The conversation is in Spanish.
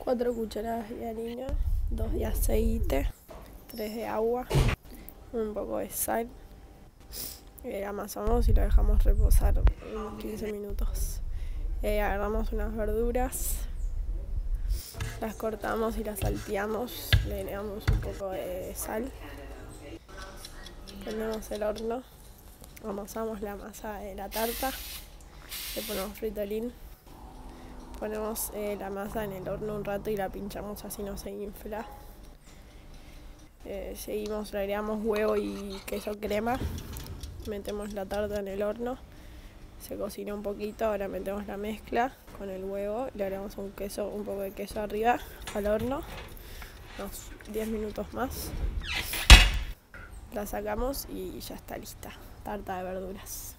4 cucharadas de harina, 2 de aceite, 3 de agua, un poco de sal. Amasamos y lo dejamos reposar unos 15 minutos. Agarramos unas verduras, las cortamos y las salteamos, le agregamos un poco de sal, prendemos el horno, amasamos la masa de la tarta, le ponemos fritolín, ponemos la masa en el horno un rato y la pinchamos así no se infla. Seguimos, le agregamos huevo y queso crema, metemos la tarta en el horno, se cocina un poquito, ahora metemos la mezcla con el huevo, le agregamos un poco de queso arriba al horno, unos 10 minutos más, la sacamos y ya está lista, tarta de verduras.